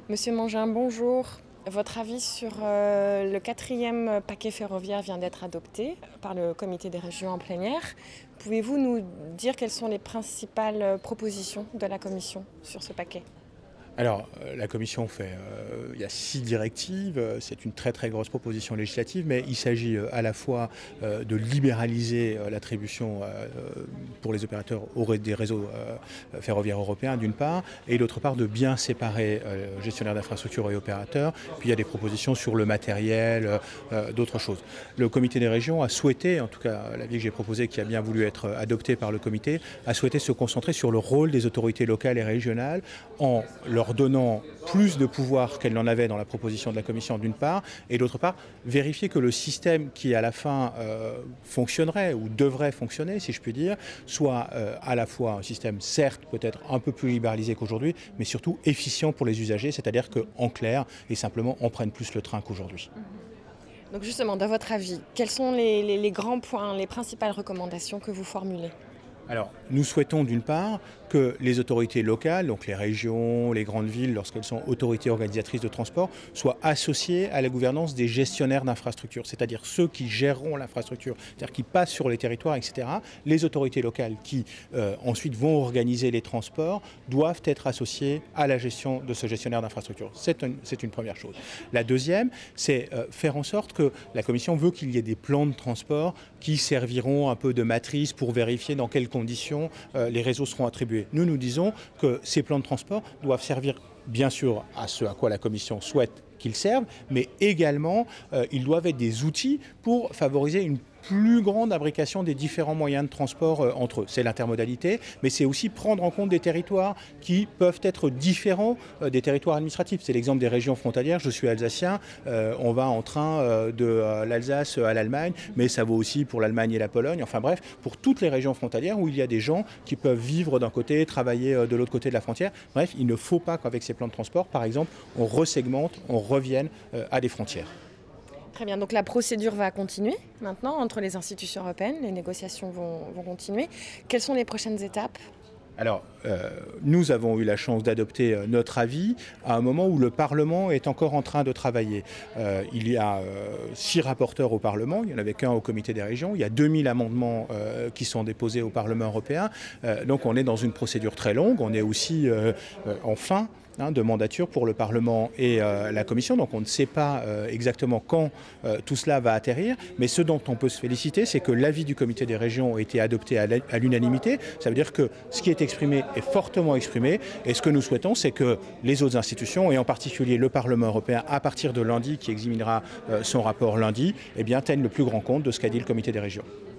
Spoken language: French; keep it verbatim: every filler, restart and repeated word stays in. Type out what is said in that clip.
Monsieur Mangin, bonjour. Votre avis sur euh, le quatrième paquet ferroviaire vient d'être adopté par le comité des régions en plénière. Pouvez-vous nous dire quelles sont les principales propositions de la Commission sur ce paquet ? Alors, la Commission fait, euh, il y a six directives, c'est une très très grosse proposition législative, mais il s'agit euh, à la fois euh, de libéraliser euh, l'attribution euh, pour les opérateurs des réseaux euh, ferroviaires européens d'une part, et d'autre part de bien séparer euh, gestionnaires d'infrastructures et opérateurs. Puis il y a des propositions sur le matériel, euh, d'autres choses. Le comité des régions a souhaité, en tout cas l'avis que j'ai proposé, qui a bien voulu être adopté par le comité, a souhaité se concentrer sur le rôle des autorités locales et régionales en leur donnant plus de pouvoir qu'elle n'en avait dans la proposition de la Commission d'une part, et d'autre part, vérifier que le système qui à la fin euh, fonctionnerait ou devrait fonctionner, si je puis dire, soit euh, à la fois un système certes peut-être un peu plus libéralisé qu'aujourd'hui, mais surtout efficient pour les usagers, c'est-à-dire qu'en clair et simplement on prenne plus le train qu'aujourd'hui. Donc justement, dans votre avis, quels sont les, les, les grands points, les principales recommandations que vous formulez ? Alors, nous souhaitons d'une part que les autorités locales, donc les régions, les grandes villes, lorsqu'elles sont autorités organisatrices de transport, soient associées à la gouvernance des gestionnaires d'infrastructures, c'est-à-dire ceux qui géreront l'infrastructure, c'est-à-dire qui passent sur les territoires, et cetera. Les autorités locales qui euh, ensuite vont organiser les transports doivent être associées à la gestion de ce gestionnaire d'infrastructure. C'est une, c'est une première chose. La deuxième, c'est euh, faire en sorte que la Commission veut qu'il y ait des plans de transport qui serviront un peu de matrice pour vérifier dans quelles conditions euh, les réseaux seront attribués. Nous, nous disons que ces plans de transport doivent servir bien sûr à ce à quoi la Commission souhaite qu'ils servent, mais également euh, ils doivent être des outils pour favoriser une plus grande imbrication des différents moyens de transport euh, entre eux. C'est l'intermodalité, mais c'est aussi prendre en compte des territoires qui peuvent être différents euh, des territoires administratifs. C'est l'exemple des régions frontalières. Je suis alsacien, euh, on va en train euh, de euh, l'Alsace à l'Allemagne, mais ça vaut aussi pour l'Allemagne et la Pologne. Enfin bref, pour toutes les régions frontalières où il y a des gens qui peuvent vivre d'un côté, travailler euh, de l'autre côté de la frontière. Bref, il ne faut pas qu'avec ces plans de transport, par exemple, on resegmente, on revienne euh, à des frontières. Très bien, donc la procédure va continuer maintenant entre les institutions européennes, les négociations vont, vont continuer. Quelles sont les prochaines étapes ? Alors, euh, nous avons eu la chance d'adopter euh, notre avis à un moment où le Parlement est encore en train de travailler. Euh, il y a euh, six rapporteurs au Parlement, il n'y en avait qu'un au Comité des régions, il y a deux mille amendements euh, qui sont déposés au Parlement européen. Euh, donc on est dans une procédure très longue, on est aussi euh, euh, en fin Hein, de mandature pour le Parlement et euh, la Commission. Donc on ne sait pas euh, exactement quand euh, tout cela va atterrir, mais ce dont on peut se féliciter, c'est que l'avis du Comité des régions a été adopté à l'unanimité. Ça veut dire que ce qui est exprimé est fortement exprimé, et ce que nous souhaitons, c'est que les autres institutions, et en particulier le Parlement européen, à partir de lundi, qui examinera euh, son rapport lundi, eh bien, tiennent le plus grand compte de ce qu'a dit le Comité des régions.